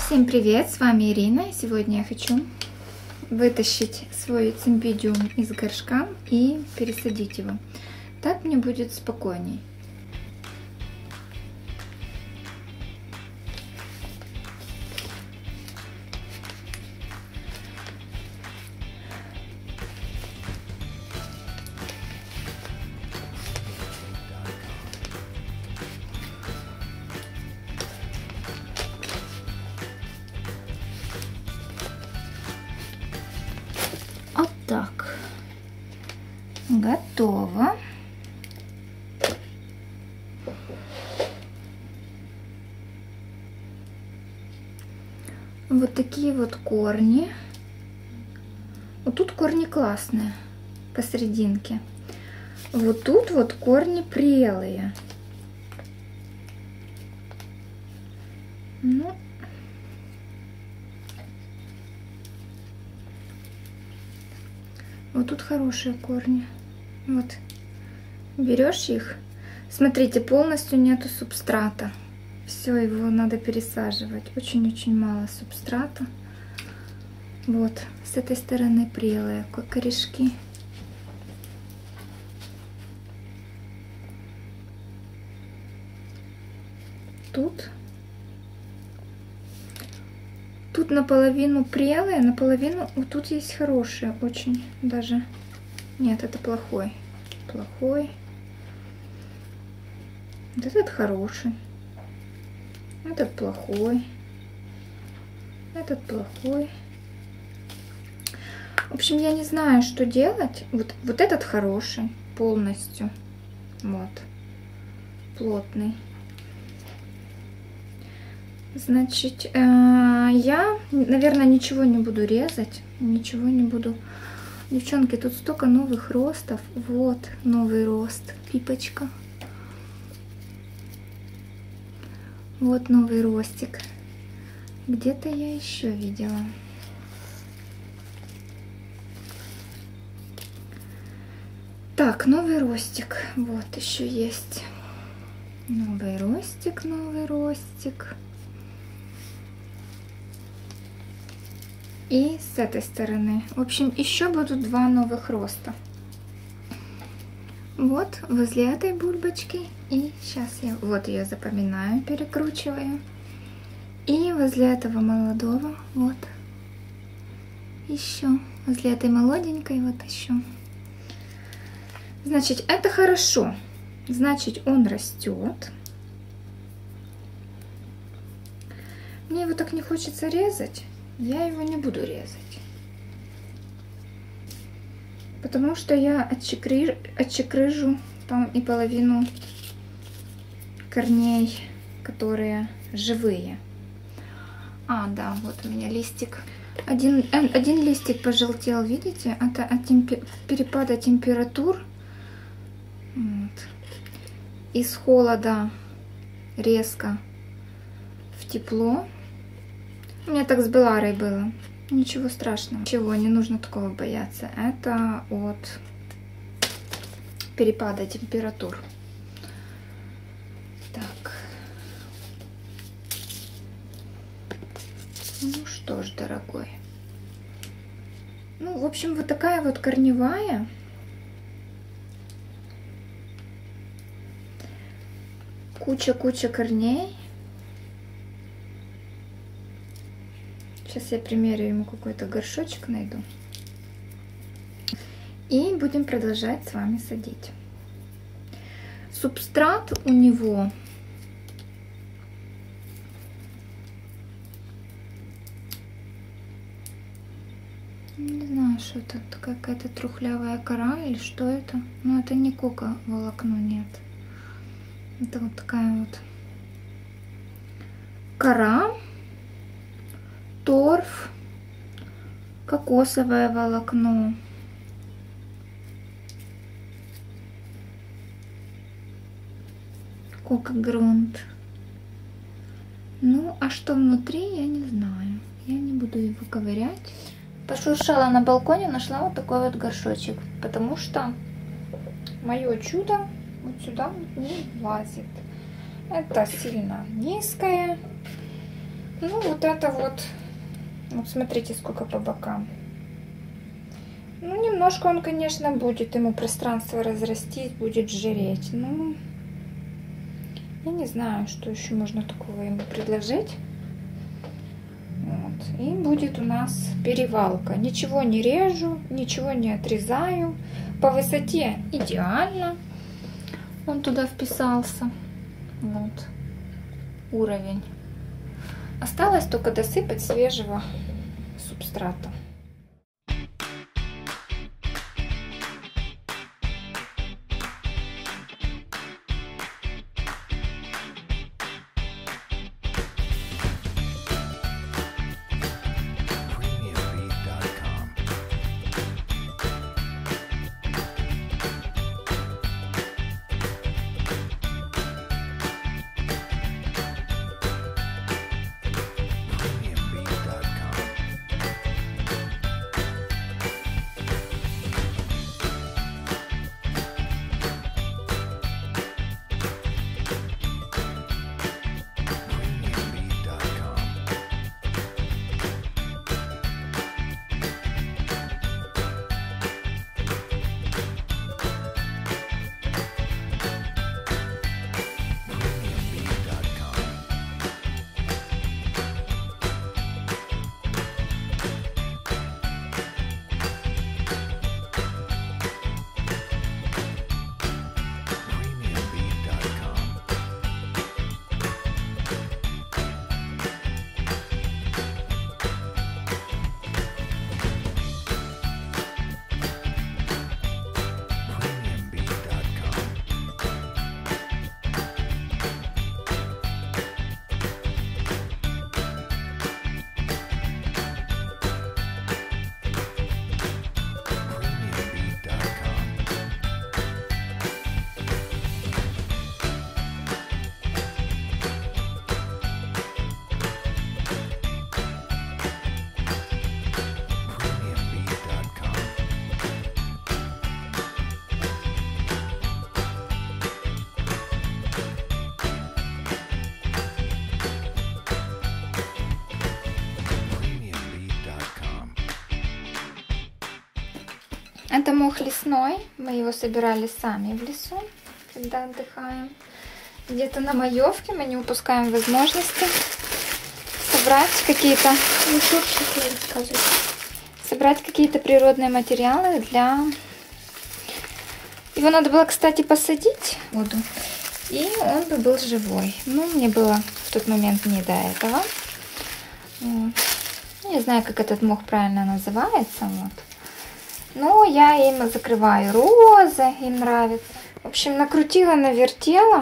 Всем привет, с вами Ирина. Сегодня я хочу вытащить свой цимбидиум из горшка и пересадить его. Так мне будет спокойней. Вот так. Готово. Вот такие вот корни. Вот тут корни классные посерединке. Вот тут вот корни прелые. Ну, вот тут хорошие корни. Вот. Берешь их. Смотрите, полностью нету субстрата. Все, его надо пересаживать. Очень-очень мало субстрата. Вот. С этой стороны прелые корешки. Тут наполовину прелые, наполовину вот тут есть хорошие, очень даже. Нет, это плохой. Плохой. Вот этот хороший. Этот плохой. Этот плохой. В общем, я не знаю, что делать. Вот этот хороший полностью. Вот. Плотный. Значит, я, наверное, ничего не буду резать. Ничего не буду. Девчонки, тут столько новых ростов. Вот новый рост. Пипочка. Вот новый ростик. Где-то я еще видела. Так, новый ростик. Вот еще есть. Новый ростик, новый ростик. И с этой стороны. В общем, еще будут два новых роста. Вот возле этой бульбочки. И сейчас я вот ее запоминаю, перекручиваю. И возле этого молодого вот еще. Возле этой молоденькой вот еще. Значит, это хорошо. Значит, он растет. Мне его так не хочется резать. Я его не буду резать. Потому что я отчекрыжу там и половину корней, которые живые. А, да, вот у меня листик. Один листик пожелтел, видите? Это от перепада температур. Вот. Из холода резко в тепло. У меня так с Беларой было. Ничего страшного. Ничего, не нужно такого бояться. Это от перепада температур. Так. Ну что ж, дорогой. Ну, в общем, вот такая вот корневая. Куча корней. Сейчас я примерю ему какой-то горшочек найду. И будем продолжать с вами садить. Субстрат у него не знаю, что это, какая-то трухлявая кора или что это. Но это не коко-волокно, нет. Это вот такая вот кора. Торф, кокосовое волокно. Коко-грунт. Ну, а что внутри, я не знаю. Я не буду его ковырять. Пошуршала на балконе, нашла вот такой вот горшочек. Потому что мое чудо вот сюда не влазит. Это сильно низкое. Ну, вот это вот. Вот смотрите, сколько по бокам. Ну, немножко он, конечно, будет. Ему пространство разрастись, будет жиреть. Ну, я не знаю, что еще можно такого ему предложить. Вот. И будет у нас перевалка. Ничего не режу, ничего не отрезаю. По высоте идеально. Он туда вписался. Вот. Уровень. Осталось только досыпать свежего субстрата. Это мох лесной. Мы его собирали сами в лесу, когда отдыхаем. Где-то на маевке мы не упускаем возможности собрать какие-то... Собрать какие-то природные материалы для... Его надо было, кстати, посадить в воду, и он бы был живой. Ну, мне было в тот момент не до этого. Вот. Не знаю, как этот мох правильно называется. Вот. Но я им закрываю розы, им нравится. В общем, накрутила, навертела.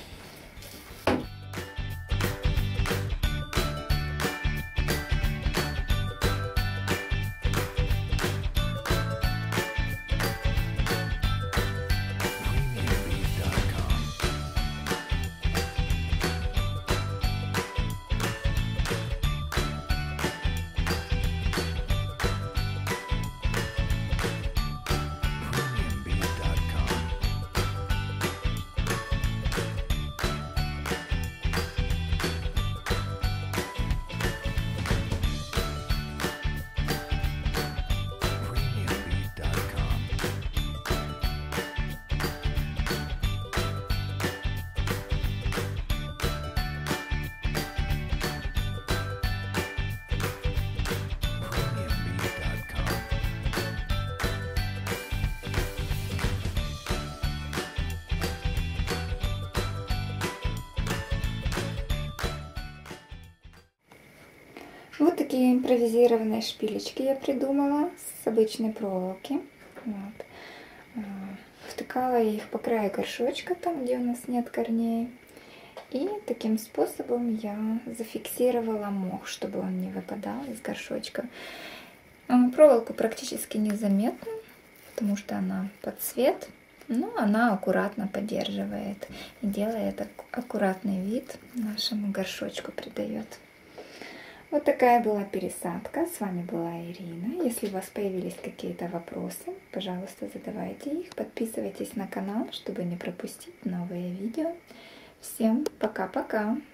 Вот такие импровизированные шпилечки я придумала с обычной проволоки. Вот. Втыкала я их по краю горшочка, там, где у нас нет корней. И таким способом я зафиксировала мох, чтобы он не выпадал из горшочка. Проволоку практически незаметно, потому что она под цвет, но она аккуратно поддерживает и делает аккуратный вид нашему горшочку, придает. Вот такая была пересадка. С вами была Ирина. Если у вас появились какие-то вопросы, пожалуйста, задавайте их. Подписывайтесь на канал, чтобы не пропустить новые видео. Всем пока-пока!